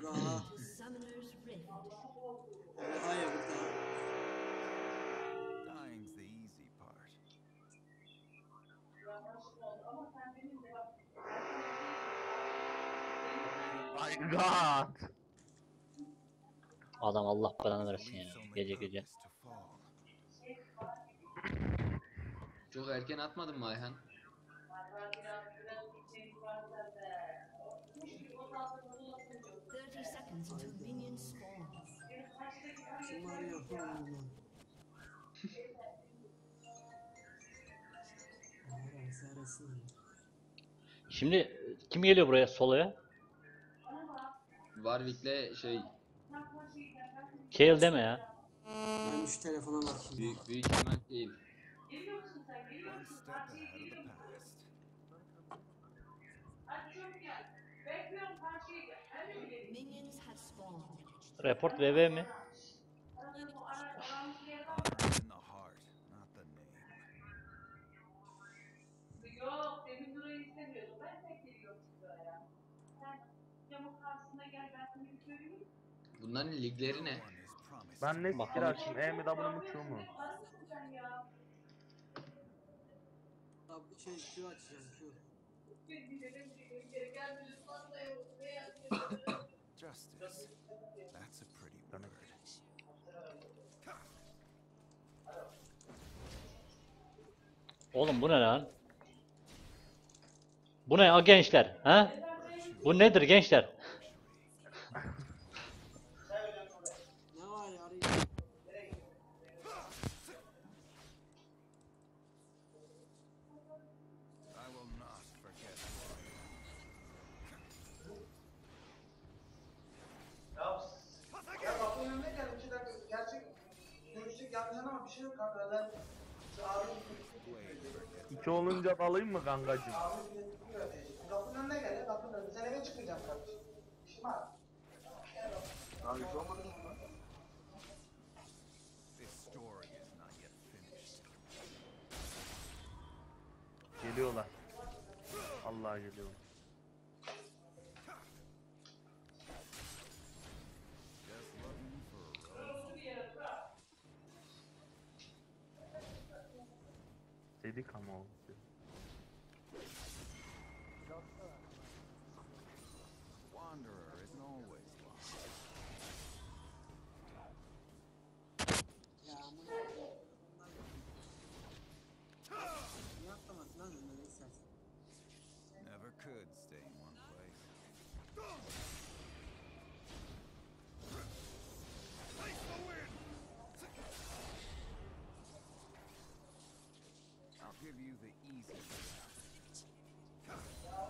Burada. Hayır burada. Dying's the easy part. My God. Adam Allah belanı versin ya. Beliefs only Gece gece. purpose to fall. Çok erken atmadın mı Ayhan? Şunlar yapalım. Şimdi kim geliyor buraya soloya? Warwick'le şey Kayle deme ya. Ben şu telefona bakayım. büyük ihtimal değil. One step ahead of the past. Report VV mi? Honor in the heart, not the name. Yok, demin burayı istemiyordum. Ben tek geliyorum buraya. Sen camın karşısına gel, ben seni bir göreyim. Bunların ligleri ne? One is promised. Ben ne Bakalım. sikir açayım? E mi W mu Q mu? Arasın sen ya. Tabii Q açacağım Q. Justice. That's a pretty word. Oğlum bu ne lan? Bu ne ya gençler? Ha? Bu nedir gençler? Ne var ya arayayım. I will not forget who I am. Ya kapının önüne gel 2 dakika. Gerçek görüştük yapacaksın ama bir şey yok kanka. Ben şu abinin İki olunca alayım mı kankacığım? kapının önüne gel ya kapının önüne. Sen eve çıkacaksın kardeşim. İşim var. Abi hiç olmadı mı? This story is not yet finished. Geliyorlar. Allah geliyor. Just looking for a road. Dedik ama o. Wanderer isn't always lost. Ya amına. Ne yaptın lan önüne istersen. Never could stay in one place. I'll give you the easy way out.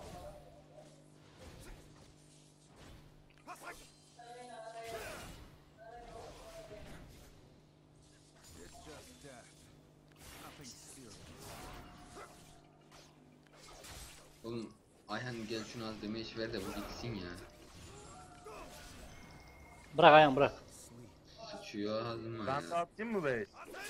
It's just death. Nothing serious. Oğlum Ayhan gel şunu az deme iş ver de bu bitsin ya. Bırak ayağım bırak. Sıçıyor ağzıma Ben de ya. atayım mı bey?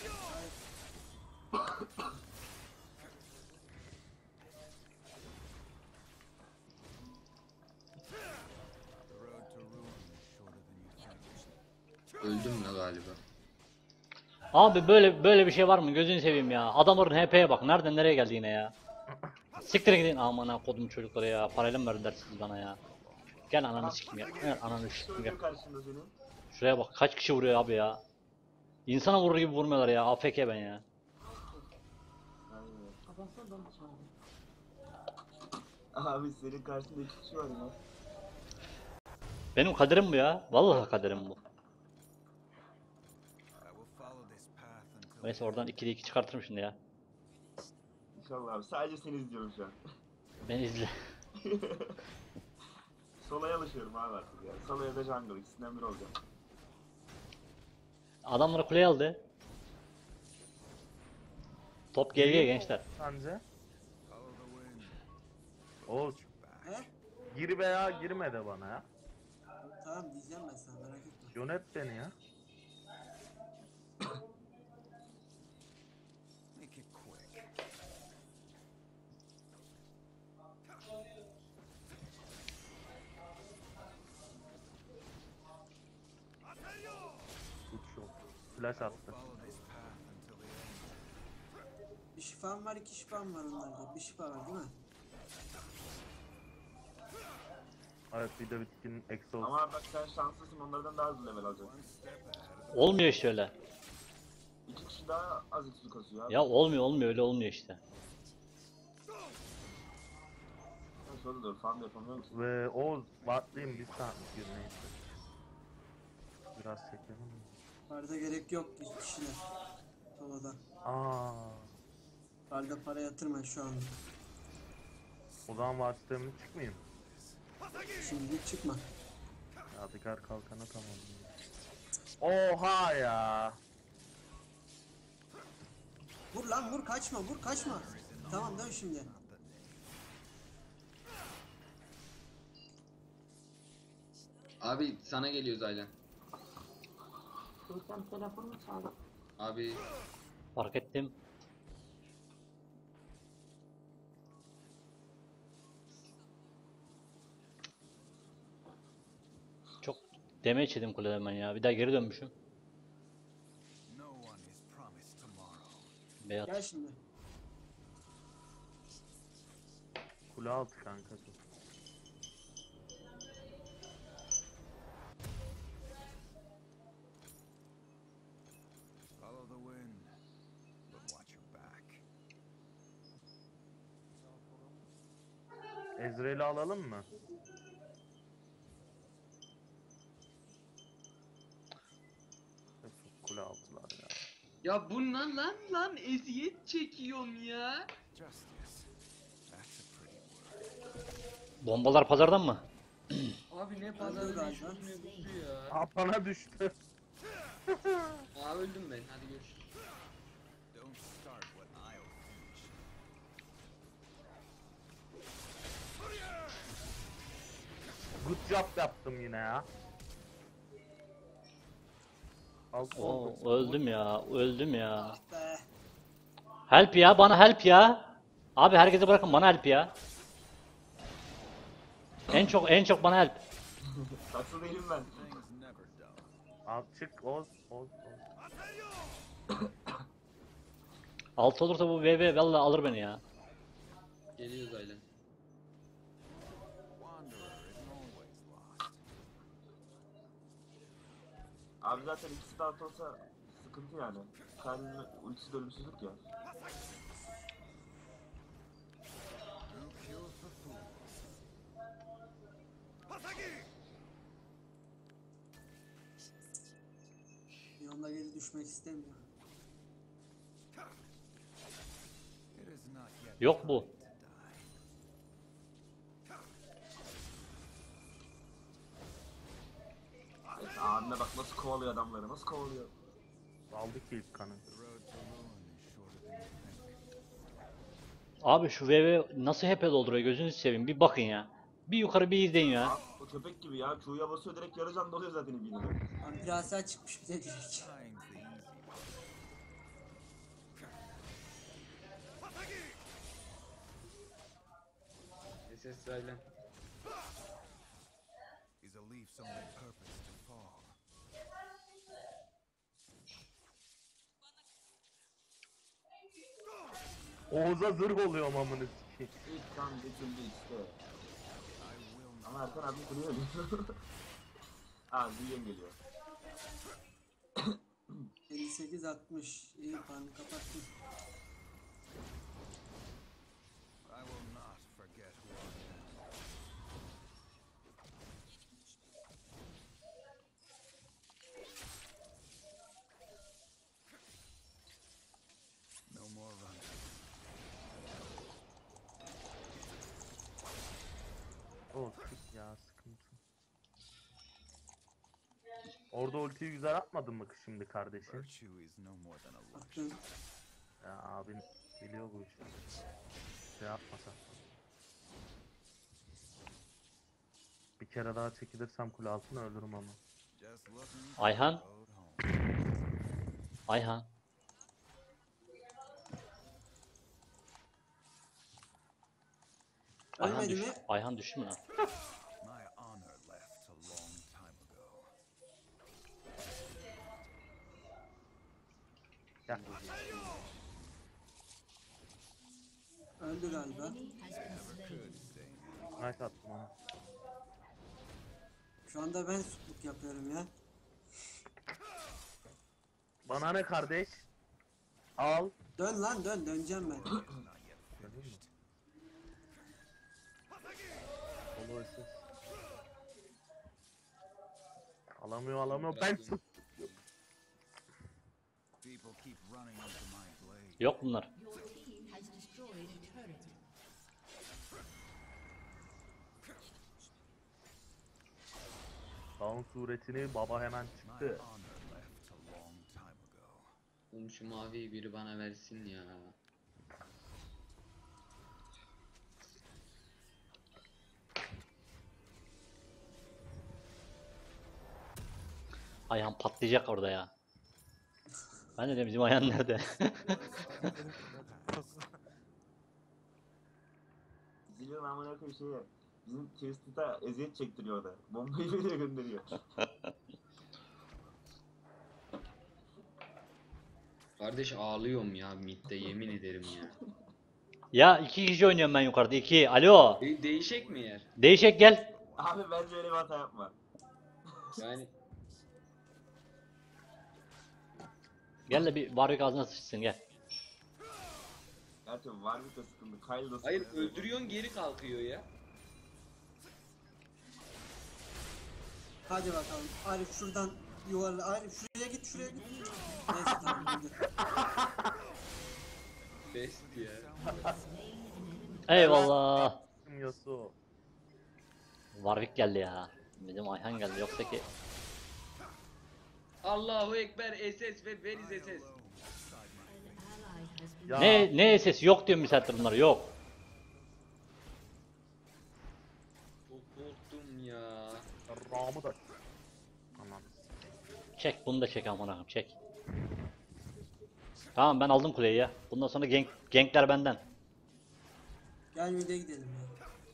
The road to ruin is shorter than you think. Öldüm la galiba. Abi böyle bir şey var mı? Gözünü seveyim ya. Adamların HP'ye bak. Nereden nereye geldi yine ya? Siktirin gidin. Aman ha kodum çocukları ya. Parayla mı verdiler siz bana ya? Gel ananı sikeyim ya. Gel ananı sikeyim gel. Şuraya bak kaç kişi vuruyor abi ya. İnsana vurur gibi vurmuyorlar ya. AFK ben ya. Abi senin karşında 2 kişi var ya. Benim kaderim bu ya. Vallahi kaderim bu. I will follow this path until Neyse oradan 2'de 2 çıkartırım şimdi ya. İnşallah abi. Sadece seni izliyorum şu an. Beni izle. Solaya alışıyorum abi artık ya. Solaya da jungle. İkisinden biri olacak. Adamları kuleye aldı. Top geriye gençler. Sence? follow the wind. Oğuz. He? Gir veya girme de bana ya. Tamam diyeceğim ben sana merak etme. Yönet beni ya. Make it quick. flash attı. Follow this path until the end. Bir şifam var, 2 şifam var onlarda. Bir şifa var değil mi? Evet bir de bitkinin eksi olsun. Ama bak sen şanslısın, onlardan daha hızlı level alacaksın. One step ahead of Olmuyor işte öyle. 2 kişi daha az XP kasıyor abi. Ya olmuyor öyle olmuyor işte. Şöyle dur, farm yapamıyor musun? Ve Oğuz Bartley'im bir saatlik yürümeyi. Biraz çekelim mi? Barda gerek yok 2 kişiler. Havada. Barda para yatırma şu anda. O zaman varsitlerimle çıkmayayım. Şimdi çıkma. Yadigar kalkanı tamam. Oha ya. Vur lan vur, kaçma vur, kaçma. Tamam dön şimdi. Abi sana geliyoruz Aylan. Sen telefonu çal. Abi Fark ettim. Çok damage yedim kuleden ben ya. Bir daha geri dönmüşüm. no one is promised tomorrow. Beyaz. Gel şimdi. Kule altı kanka. Follow the wind, but watch your back. Ezreal'i alalım mı? Kule altılar ya. ya bundan lan eziyet çekiyorum ya. Justice. That's a pretty word. Bombalar pazardan mı? Abi ne Öldü pazarı galiba. ne şu ne bu ya. Aa bana düştü. Aa öldüm ben, hadi görüşürüz. Don't start what I'll finish. Good job yaptım yine ya. Al Oo, öldüm ya. Be. Help ya, bana help ya. Abi herkese bırakın, bana help ya. En çok bana help. Saksı değilim ben. Things never dull. Al çık Oğuz. Altı olursa bu VV vallahi alır beni ya. Geliyoruz Aylan. Wanderer isn't always lost. Abi zaten ikisi de alt olsa sıkıntı yani. Kalbinin ultisi de ölümsüzlük ya. No cure for fools. Yolda geri düşmek istemiyor. It is not yet Yok bu. time to die. Evet, abime bak nasıl kovalıyor adamları, nasıl kovalıyor. Aldık ki ilk kanı. The road to ruin is shorter than you think. Abi şu VV nasıl HP dolduruyor gözünüzü seveyim, bir bakın ya. Bir yukarı bir izleyin ya. Abi, o köpek gibi ya, Q'ya basıyor direkt yarı can doluyor zaten ibine. Ampirasel çıkmış bir de direkt. Time's the easy way. SS Aylan. Is a leaf's only purpose to fall. Oğuz'a zırh oluyor amını sikeyim. İlk kan geçildi işte. I will not. Ama Erkan abi kırıyor. Aa, büyüyen geliyor. 58-60. İyi panı kapattım. I will not forget who I am. No more running. Oğuz sık ya sıkıntı. Orada ultiyi güzel atmadın mı şimdi kardeşim? Virtue is no more than a luxury. Attım. Ya abin biliyor bu işi. Şey yapmasa. Bir kere daha çekilirsem kule altına ölürüm ama. Just looking for Ayhan. the road home. Ayhan. Ayhan Ölmedi düş. mi? Ayhan düştü mü lan? My honor left a long time ago. Gel. Öldü galiba. Nice attım ona. Şu anda ben supluk yapıyorum ya. Bana ne kardeş? Al. Dön lan dön, döneceğim ben. Gördün mü? Olursun. Alamıyor. Ben People keep running into my blade. Yok bunlar. Your team has destroyed a turret. Dağın suretini baba hemen My çıktı. honor left a long time ago. Oğlum şu maviyi biri bana versin ya. Ayhan patlayacak orada ya. Ben de diyorum bizim Ayhan nerede? Zilyon amına koyayım şeye. Bizim Twisted'a eziyet çektiriyor orada. Bombayı veriyor gönderiyor. Kardeş ağlıyorum ya midde yemin ederim ya. Ya 2 kişi oynuyorum ben yukarıda 2. Alo. Değişek mi yer? Değişik gel. Abi bence öyle bir hata yapma. Yani Gel de bir Warwick ağzına sıçsın gel. Gerçi Warwick de sıkıntı. Kyle da sıkıntı. hayır öldürüyorsun geri kalkıyor ya. Hadi bakalım. Arif şuradan yuvarla. Arif şuraya git, şuraya git. Neyse tamam öldü. Best ya. Eyvallah. Yasuo. Warwick geldi ya. Bizim Ayhan geldi yoksa ki. Allahu Ekber SS ve veriz SS. An ally has been Ya. Ne sesi yok diyorum bir saattir bunlar yok. Çok korktum ya. Ramı da. Aman. Çek bunu da çek amına koyayım çek. Tamam ben aldım kuleyi ya. Bundan sonra gankler benden. Gel mid'e gidelim ya.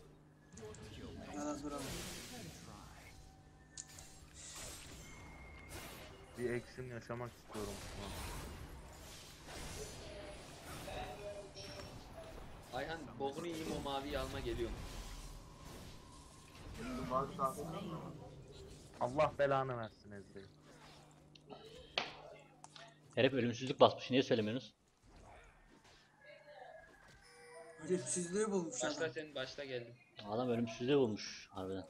Yana duralım. Bir action yaşamak istiyorum şu an. Ayhan bokunu yiyeyim o maviyi alma geliyorum. Warwick afiyet olsun. Allah belanı versin Ezre'yi. Herif ölümsüzlük basmış niye söylemiyorsunuz? Ölümsüzlüğü bulmuş Başla adam. sen başla geldim. Adam ölümsüzlüğü bulmuş harbiden.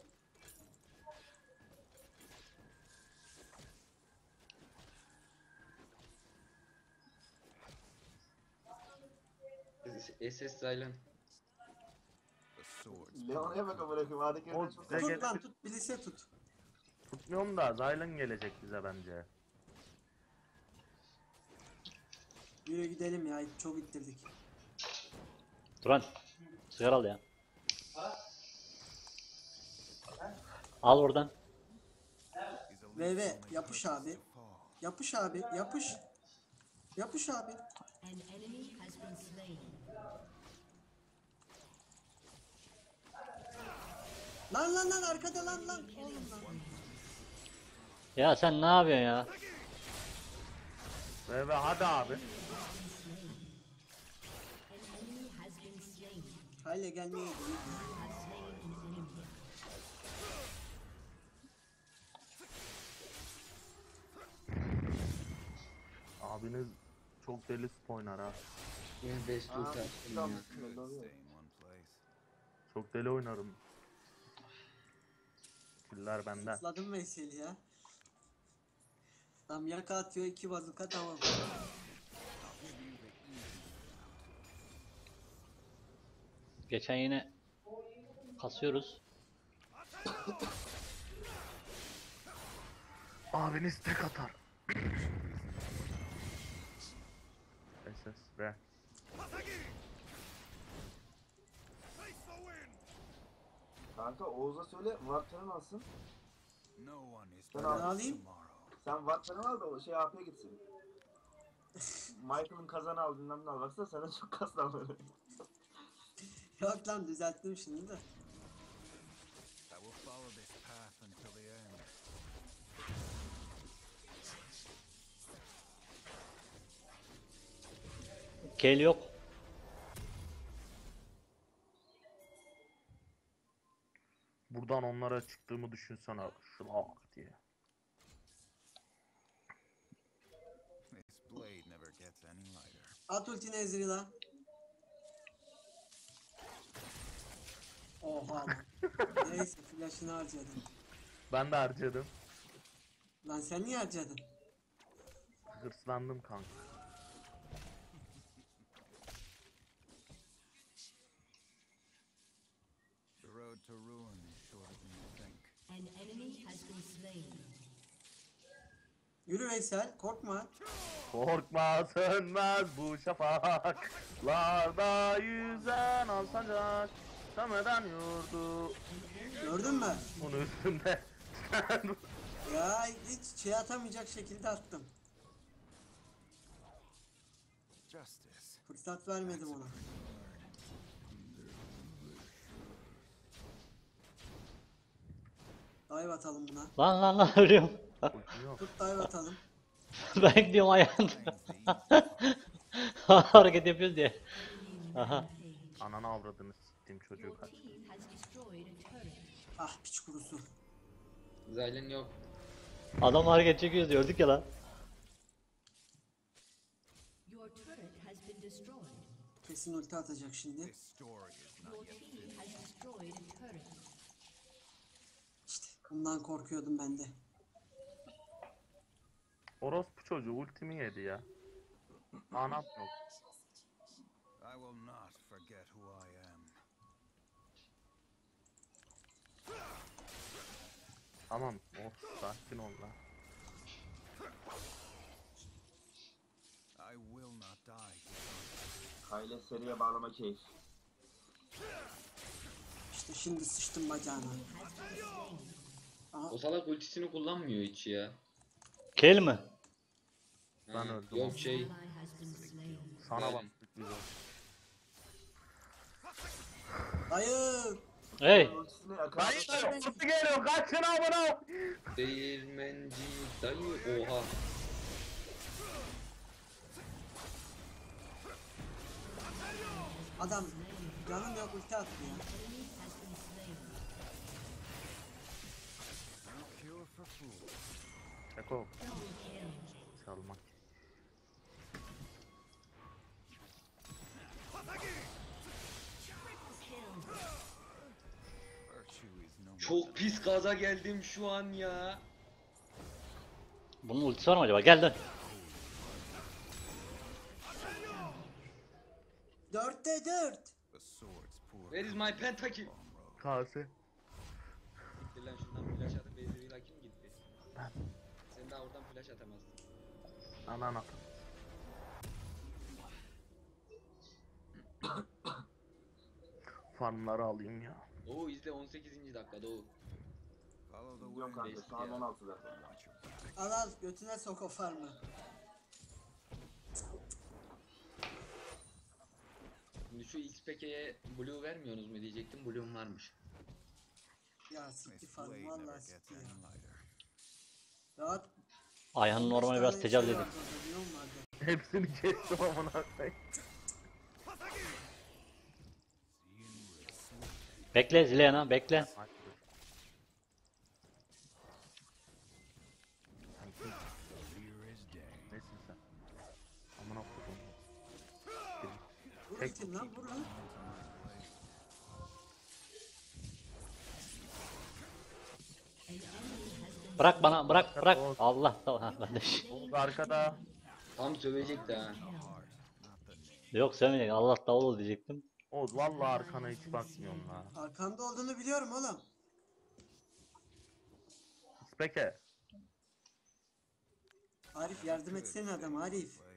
SS Zylan. The swords. Leon'a bak amına koyayım. Adaki O yerine çok bize Tut lan gelecek. tut, bilise tut. Tutmuyorum da Zylan gelecek bize bence. Yürü gidelim ya, çok ittirdik. Duran. Sigara al ya. Al oradan. Is a Ve leaf only yapış purpose abi. to fall. Yapış abi, yapış. Yapış abi. an enemy has been slain. Lan arkada lan. Oğlum lan. Ya sen ne yapıyorsun ya? Ve hadi abi. An enemy has been slain. Hayla gelmeye gidiyor. Has slain an enemy. Abiniz çok deli spor oynar ha. Ben best ult attım ya. Could stay in one place. Çok deli oynarım. Killer benden. Atladım Veysel'i ya. Tam yaka atıyor, 2 bazuka tamam. Geçen yine kasıyoruz. Abiniz tek atar. SS be. Kanka Oğuz'a söyle Wartren'in alsın. No one is Ben better alayım. tomorrow. Sen Wartren'in al da o şey AP'ye gitsin. Michael'ın kazanı al bilmem ne al. Baksana sana çok kaslanmadı. Yok lan, düzelttim şimdi de. I will follow this path until the end. Kel yok. Buradan onlara çıktığımı düşünsene. Şlak diye. This blade never gets any lighter. At ultini Ezreal'a. Oha lan. Neyse flash'ını harcadın. Ben de harcadım. Lan sen niye harcadın? Hırslandım kanka. The road to ruin is shorter than you think. An enemy has been slain. Yürü Veysel, korkma. Korkma sönmez bu şafaklarda yüzen alsancak Sömeden yurdu. Gördün mü? Bunun üstünde. Ya hiç şey atamayacak şekilde attım. Justice. Fırsat vermedim ona. Dive atalım buna. Lan ölüyorum. Ultim yok. Tut dive atalım. Ben gidiyorum ayağında. Hareket yapıyoruz diye. Aha. Ananı avradını s**tim çocuğu Your kaç. team has destroyed a turret. Ah piç kurusu. Zylen yok. Adam hareket çekiyoruz diyorduk ya lan. Your turret has been destroyed. Kesin ulti atacak şimdi. This story is not Your yet team has destroyed a turret. İşte bundan korkuyordum ben de. Orospu çocuğu ultimi yedi ya. Anam yok. I will not forget who I am. Tamam. Of sakin ol lan. I will not die. Kayle seriye bağlama keyif. İşte şimdi sıçtım bacağına. O salak ultisini kullanmıyor hiç ya. Kel mi? Ben Ha, öldüm. yok şey. Ally has been slain. Sana Aynen. baktık biz o. Hayır. Hey. Ultisini yakaladı. Hayır, nasıl geliyor? Kaçın amına. Değirmenci dayı. Oha. Adam canım yok ulti attı ya. No cure for fools. Eko. Çalmak. Virtue is no more. Çok pis gaza geldim şu an ya. Bunun ultisi var mı acaba? Gel dön. 4'te 4. The sword's poor. Where is my pentakill? Kase. Gitti lan şundan flash atıp Ezreal'a kim gitti? Sen daha oradan flash atamazsın. Anana. Farmları alayım ya. Doğu izle 18. dakika Doğu. Follow the Gidiyorum wind. kanka. Şu an 16'da. Watch your back. Al al götüne sok o farmı. Şimdi şu XPK'ye blue vermiyorsunuz mu diyecektim. Blue'um varmış. Ya sikti This farmı blade vallahi never sikti gets ya. any lighter. Rahat. Ayhan'ın 15 normali tane biraz tecavüz şey edin. vardı orada, biliyor musun vardı? Hepsini kestim amına koyayım. Bekle Zileyana bekle. Hadi dur. Sen kim? Clear as day. Nesin sen? Amına koydum. Vur Tek- ultin lan vur lan. Bırak bana bırak. Allah tamam ha ben de. Oğuz arkada. Tam sövecekti ha. Yok sevmeyecek. Allah davul ol diyecektim. Oğuz vallahi arkana hiç bakmıyorum la. Arkanda olduğunu biliyorum oğlum. Peki. Arif yardım etsene adam Arif. Place.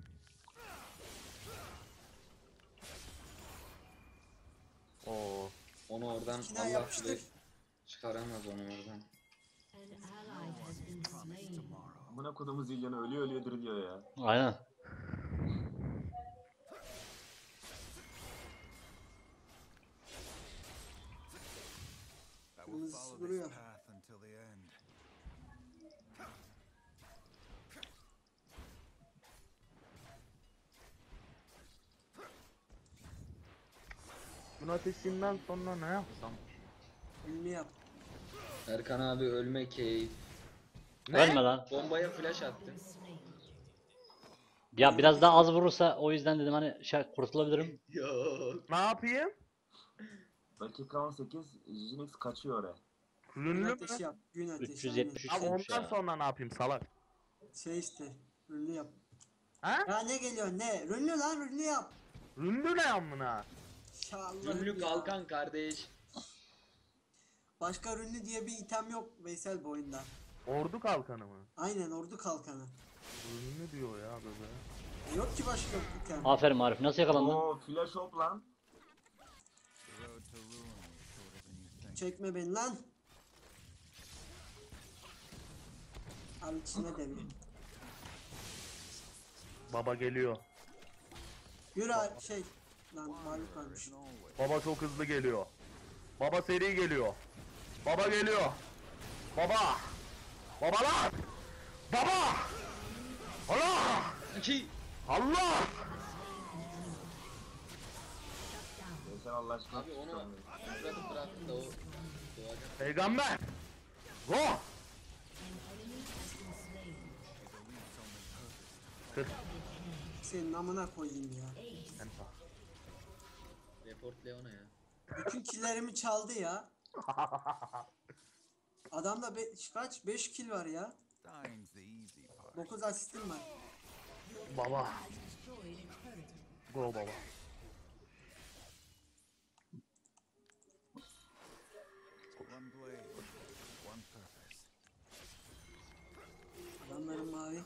Oo. Onu oradan İçine Allah yapıştır. bilir. Çıkaramaz onu oradan. An ally has been slain. Amına kodumu Zillion'u ölüyor ölüyor diriliyor ya. Aynen. I will Kırmızısı follow duruyor. this path until the end. Şunun ateşinden sonra ne yapsam? Ünlü yap. Erkan abi ölme keyif. Ölme lan. Bombaya flash attım. Ya biraz daha az vurursa o yüzden dedim hani kurtulabilirim. Yok. Ne yapayım? Dakika 18 Jinx kaçıyor oraya. Gün Ünlü mü? ateşi yap. Gün ateşi. 373 Abi olmuş ondan ya. sonra ne yapayım salak? Şey işte. Ünlü yap. Ha? Ya ne geliyor ne? Ünlü lan ünlü yap. Ünlü ne amına? Ya Allah'ım Zümrüt ya. kalkan kardeş. Başka ünlü diye bir item yok Veysel bu oyunda. Ordu kalkanı mı? Aynen ordu kalkanı. Ünlü diyor ya bebe. Yok ki başka item. Aferin Arif, nasıl yakalandın? Oo flash hop lan. The road to ruin is shorter than you think. Çekme beni lan. Al içine de bir. Baba geliyor. Yürü şey. Lan mağlup varmış. Baba çok hızlı geliyor. Baba seri geliyor. Baba geliyor. Baba. Baba lan. Baba. Allah. İki. Allah. Sen Allah aşkına. Abi onu bırakıp bıraktım da o doğacak. Peygamber. Go. Kır. Senin amına koyayım ya. Report Leona ya. Bütün killerimi çaldı ya. Adamda kaç? 5 kill var ya. Dying's the easy part. 9 asistim var. Baba. Destroyed a turret. Go baba. One blade, one purpose. Adamların mavi.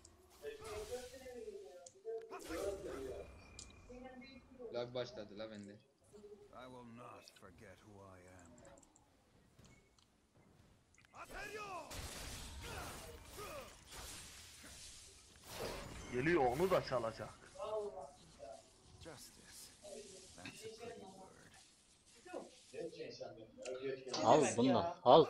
Lag başladı la bende. I will not forget who I am. Geliyor onu da çalacak. Justice. That's a pretty word. Al bununla, al.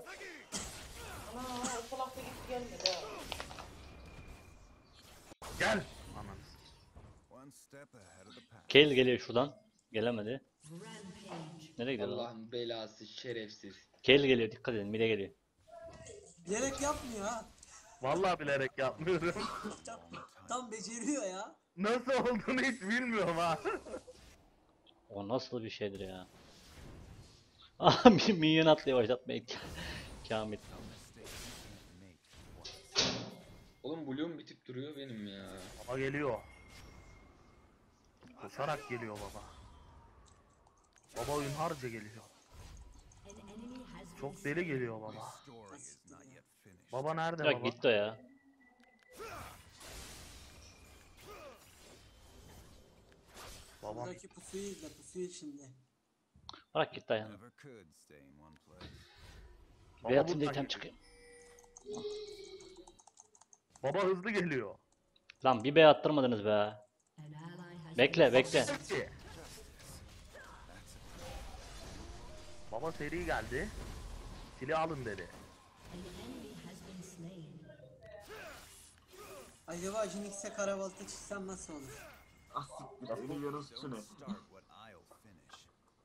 Gel. Ananı. One step ahead of the pack. Kel geliyor şuradan. Gelemedi. Rampage. Nereye gidiyor lan? Allah'ın belası şerefsiz. Kel geliyor, dikkat edin, mide geliyor. Bilerek yapmıyor ha. Vallahi bilerek yapmıyorum. Tam beceriyor ya. Nasıl olduğunu hiç bilmiyorum ha. O nasıl bir şeydir ya? Aha bir minyon atlıyor başlatmaya. Kamil. Oğlum Bloom bitip duruyor benim ya. Baba geliyor. Koşarak geliyor baba. Baba ünharca geliyor. An enemy has been Çok deli geliyor baba. Story is not yet finished. Baba nerede Bırak baba? gitti o ya. Baba. Buradaki pusuyu izle pusuyu şimdi. Bırak gitti ayağını. Never could stay in one place. Baba Ve atınca buradan item geliyor. çıkıyor. Baba hızlı geliyor. Lan bir bey attırmadınız be. an ally has Bekle bekle. Hepsi. Baba seri geldi. Silah alın dedi. an enemy has been slain. Acaba Jinx'e karabalta çıksam nasıl olur? Asiktir. Senin yarın suçu ne? Don't start what I'll finish.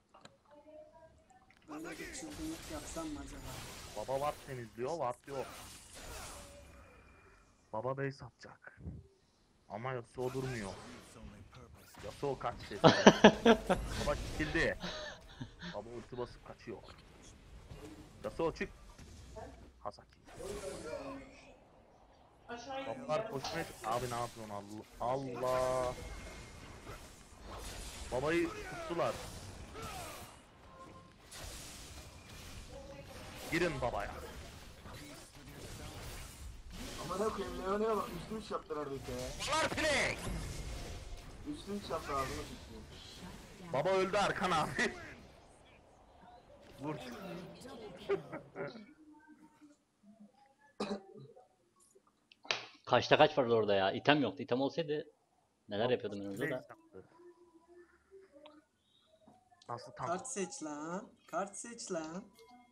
Böyle bir çılgınlık yapsam mı acaba? Baba watt temizliyor, watt yok. Baba base atacak. Ama Yasuo durmuyor. Its only purpose. Yasuo kaç dedi. Baba çekildi. Baba ulti basıp kaçıyor. Yasuo çık. Hasaki. Babalar koşmaya... Abi ne yapıyorsun Allah? Allah. Babayı tuttular. Girin babaya. Ama ne koyayım Leona'ya bak. 3-3 yaptı neredeyse ya. Babalar play. 3-3 yaptı ağzına tuttu. Baba öldü Erkan abi. Vur. Kaçta kaç vardı orada ya? İtem yoktu. İtem olsaydı neler yapıyordum ben orada Play da. yaptı. Nasıl tam? Kart seç lan. Kart seç lan. An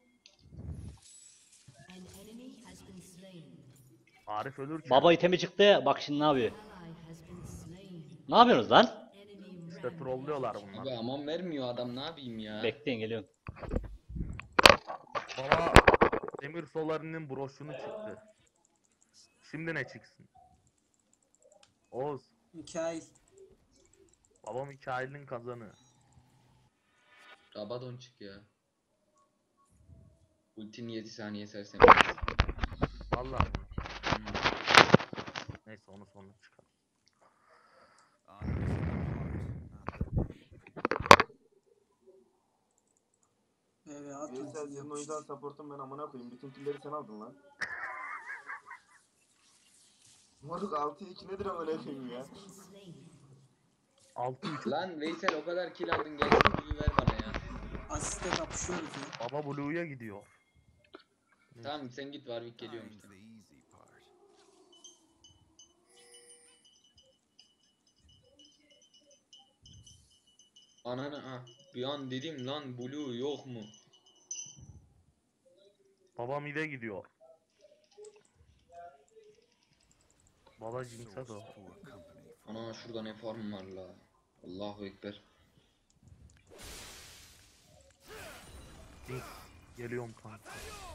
enemy has been slain. Arif ölürken. Baba itemi çıktı. Bak şimdi ne yapıyor? Ally has been slain. Ne yapıyorsunuz lan? Enemy İşte trollüyorlar bunlar. Abi aman vermiyor adam, ne yapayım ya. Bekleyin geliyorum. Baba Demir Solari'nin broşunu çıktı. Şimdi ne çıksın? Oğuz. Mikail. Babam Mikail'in kazanı. Rabadon çık ya. Ultini 7 saniye sersen. Vallahi. Neyse onu sonra çıkar. Honor is in the heart, not the name. Evet, atın. Veysel senin o yüzden support'um ben amına koyayım. Bütün killeri sen aldın lan. Moruk 6-2 nedir amına koyayım ya? Has been slain. 6-3. Lan Veysel o kadar kill aldın, gelsin gibi ver bana ya. Asiste kapışıyoruz ya. Baba Blue'ya gidiyor. Tamam sen git, Warwick geliyorum Time's işte. the easy part. Ananı bir an dedim lan Blue yok mu? Baba mid'e gidiyor. Baba Jinx'e Source o. poor company. Ana şurada ne farm var la. Allahu Ekber. Jinx. Geliyorum kanka.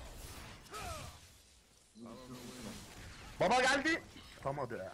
Baba geldi. Tutamadı.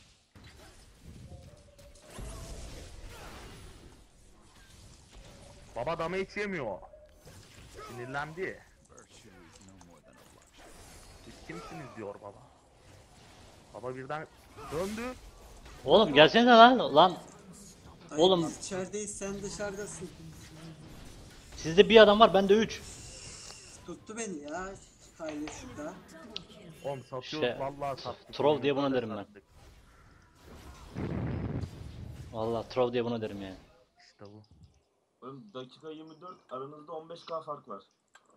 Baba damage yemiyor. Sinirlendi. Virtue is no more than a blush. Siz kimsiniz diyor baba. Baba birden döndü. Oğlum gelsene lan. Lan Dayı, Oğlum. biz içerideyiz, sen dışarıdasın. sizde bir adam var, bende 3. Tuttu beni ya. Kaylı şurada. Oğlum satıyoruz İşte, vallahi sattık. troll diye buna Böyle derim ben. sattık. Vallahi troll diye buna derim yani. İşte bu. Oğlum dakika 24 aranızda 15k fark var.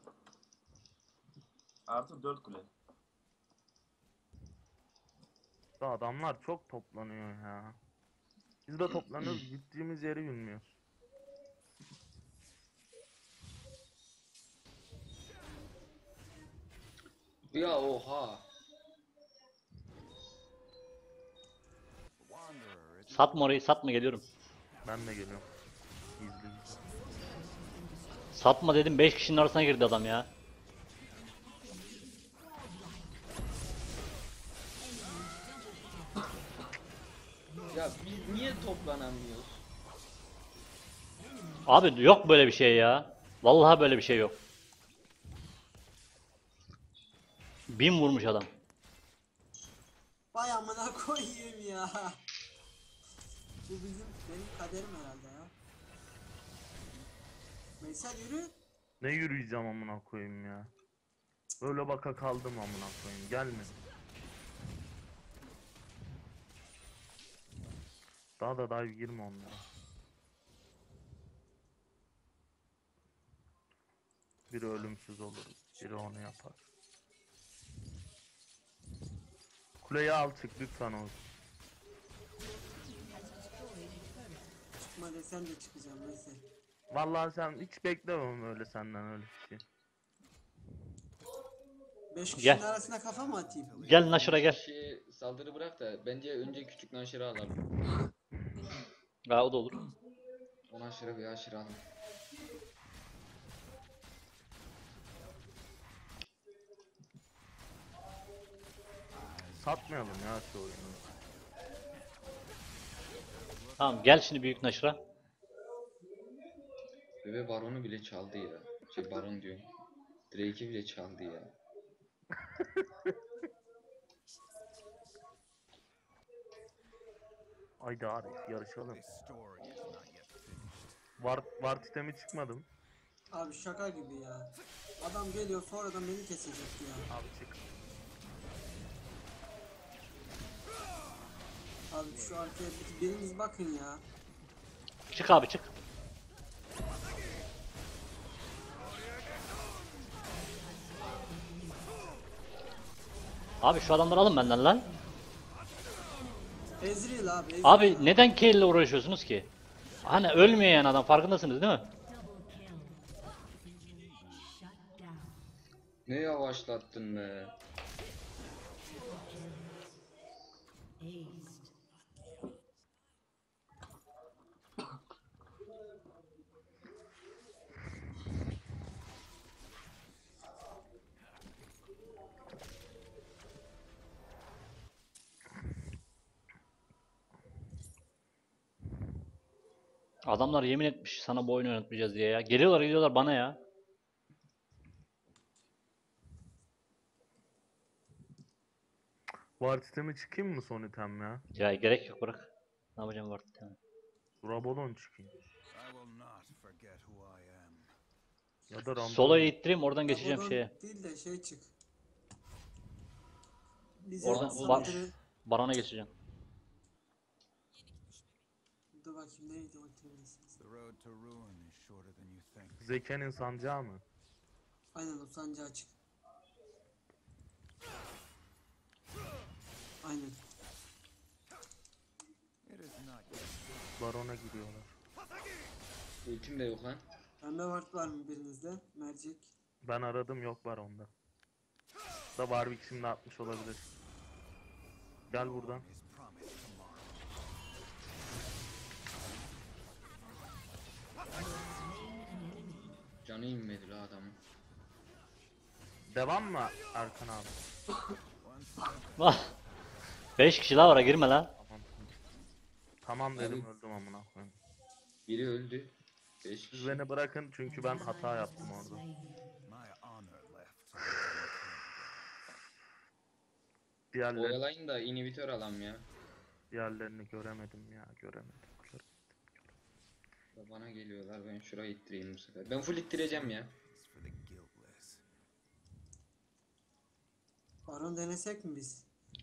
Artı 4 kule. Da adamlar çok toplanıyor ya. Biz de toplanıyoruz, gittiğimiz yeri bilmiyoruz. Ya oha. Wanderer, it's Satma orayı, satma, geliyorum. Ben de geliyorum. Gizli. Satma dedim, 5 kişinin arasına girdi adam ya. Ya biz niye toplanamıyoruz? Abi yok böyle bir şey ya. Vallahi böyle bir şey yok. 1000 vurmuş adam. Vay amına koyayım ya. Bu benim kaderim herhalde ya. Veysel yürü. Ne yürüyeceğim amına koyayım ya. Böyle baka kaldım amına koyayım. Gelme. Daha da dive girme onlara. Biri ölümsüz olur. Biri onu yapar. Kuleyi al çık lütfen Oğuz. Çıkma desen de çıkacağım Veysel. Vallahi sen hiç beklemem öyle senden öyle bir şey. 5 kişinin Gel. arasına kafa mı atayım? Gel Naşır'a gel. Saldırı bırak da bence önce küçük Naşır'ı alalım. Ha, o da olur. O Naşır'ı bir aşırı alalım. Satmayalım ya şu oyunu. Tamam, gel şimdi büyük Naşır'a. Bebe Baron'u bile çaldı ya. Baron diyorum. Drake'i bile çaldı ya. Haydi Arif yarışalım. this story is not yet finished. Var titemi çıkmadım. Abi şaka gibi ya. Adam geliyor sonradan beni kesecek ya. Abi çık. Abi şu arkaya biriniz bakın ya. Çık abi, çık. Abi şu adamları alın benden lan. Ezreal abi. Ezreal. Abi neden Kayle ile uğraşıyorsunuz ki? Hani ölmeyen adam, farkındasınız değil mi? Shut down. Ne yavaşlattın be. Aced. Adamlar yemin etmiş sana bu oyunu oynatmayacağız diye ya. Geliyorlar gidiyorlar bana ya. Var sistemi çıkayım mı son item ya? Ya gerek yok bırak. Ne yapacağım var bir tane. Rabadon çıkayım. I will not forget who I am. Ya da Rambo. Solo'yu ittireyim oradan geçeceğim Rabadon şeye. değil de şey çık. Bize Oradan sanatını... Baron'a geçeceğim. Dur bakayım neydi ultimate. The road to ruin is shorter than you think. Zeke'nin sancağı mı? Aynen o sancağı çık. Aynen. It is not yet. Barona giriyorlar. Ultim de yok lan. Pembe ward var mı birinizde? Mercek. Ben aradım yok Baron'da. Da Warwick şimdi atmış olabilir. Gel buradan. Is promised tomorrow. Canı inmedi la adamın. Devam mı Erkan abi? One step 5 kişi daha var girme lan. Tamam. Tamam dedim öldüm amına koyayım. Biri öldü. 5 Siz kişi. beni bırakın çünkü ben hata yaptım orada. my honor left. Oyalayın da inhibitör alam ya. Diğerlerini göremedim ya göremedim. Bana geliyorlar, ben şurayı ittireyim bu sefer. Ben full ittireceğim ya. It's for the guiltless. Baron denesek mi biz?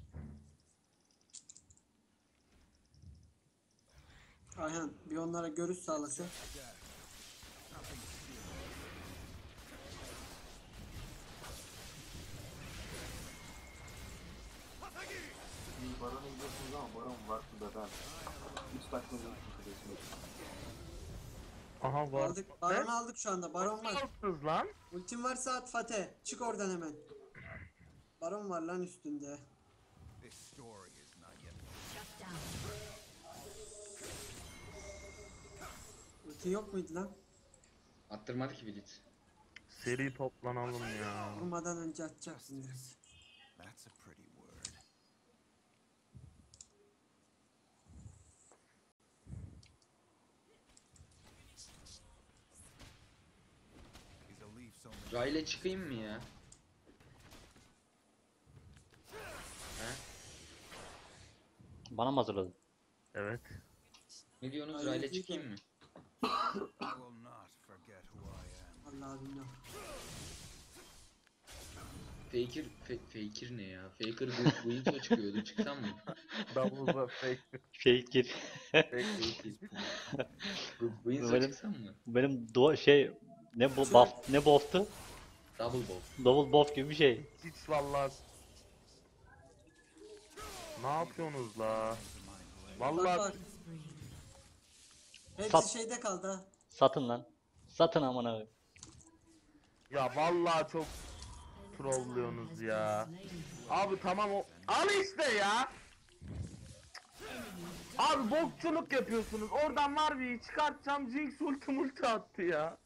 Ayhan bir onlara görüş sağlasın. Bir Baron'a gidiyorsunuz ama Baron var burada ben. 3 dakika önce Aha var. Aldık. Baron aldık şu anda. Baron var. Yaptınız lan. Ultim varsa at Fatih. Çık oradan hemen. Baron var lan üstünde. This story is not yet. Shut down. Ultin yok muydu lan? Attırmadı ki Blitz. Seri toplanalım ya. Vurmadan önce atacaksın direkt. That's a pretty word. Is a leaf so much? Rayle çıkayım mı ya? He? Bana mı hazırladın? Evet. Ne diyorsunuz? Ay, Rayle iyi çıkayım mı? I will not forget who I am. Vallahi bilmiyorum. Faker ne ya? Faker bu intro çıkıyordu. Çıksam mı? Double fake. Şey gir. Bu intro Benim- çıksam mı? Benim ne bu buff ne buff'tu? Double ball. Double buff gibi bir şey. Hiç vallahi. Ne yapıyorsunuz la? Bak Vallahi bak. Hepsi Sat. şeyde kaldı ha. Satın lan. Satın amına koyayım. ya vallahi çok trollüyorsunuz ya. Abi tamam o. Al işte ya. Abi bokçuluk yapıyorsunuz. Oradan var bir çıkartacağım. Jinx ulti attı ya.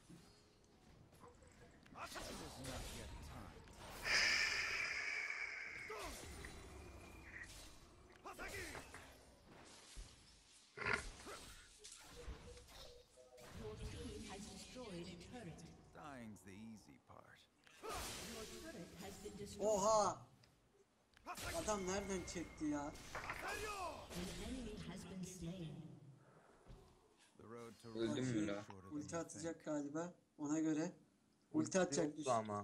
Your team has destroyed a turret. Dying's the easy part. Your turret has been destroyed. Oha. Adam nereden çekti ya? An enemy has been slain. The road to Öldüm mü ruin la? is shorter than Ulti you atacak think. galiba. Ona göre. Ulti atacak Yoktu düşün. ama.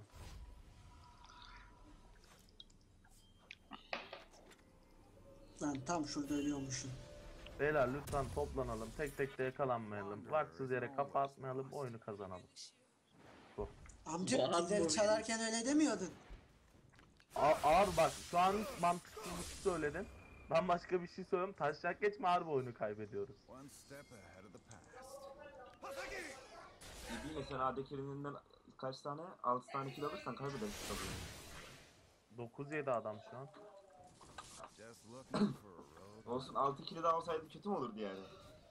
Lan tam şurada ölüyormuşum. Beyler lütfen toplanalım. Tek tek de yakalanmayalım. Varsız yere kafa atmayalım. Oyunu kazanalım. Amca Bana zilleri doğru çalarken öyle demiyordun. Ağır bak şu an hiç mantıksız bir şey söyledin. Ben başka bir şey söylüyorum. Taşacak geçme harbi oyunu kaybediyoruz. One step ahead of the past. İyi sen AD carry'inden kaç tane? 6 tane kill alırsan kaybedersin tabii. 9-7 adam şu an. Just looking for a road. Olsun 6 kill daha olsaydı kötü mü olurdu yani?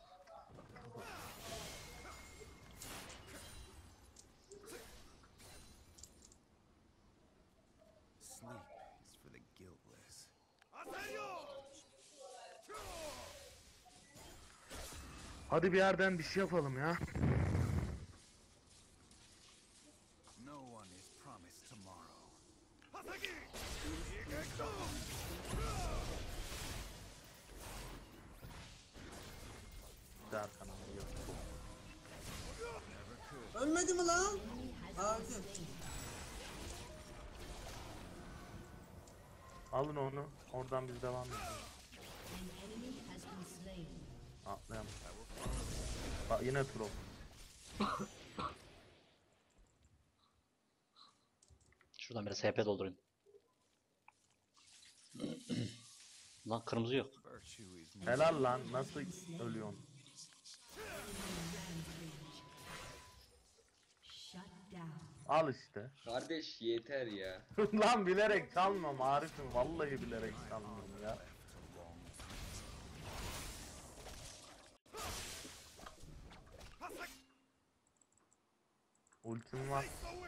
Sleep is for the guiltless. Hadi bir yerden bir şey yapalım ya. No one is promised tomorrow. Bir de arkana geliyor. Ölmedi mi lan? Aa, öldü. Alın onu. Oradan biz devam edelim. An enemy has been slain. Atlayalım. Bak yine troll. Şuradan biraz HP doldurayım. Lan kırmızı yok. Virtue is Helal lan. Nasıl ölüyorsun? Shut down. Al işte. Kardeş yeter ya. Lan bilerek çalmam Arif'im. Vallahi bilerek çalmam ya. Ultim var.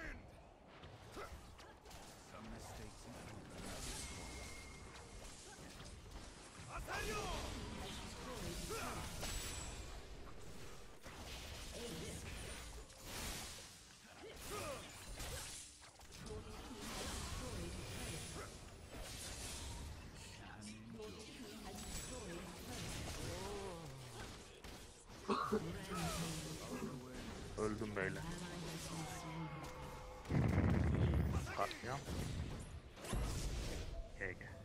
some mistakes in Öldüm böyle. Katliam. GG.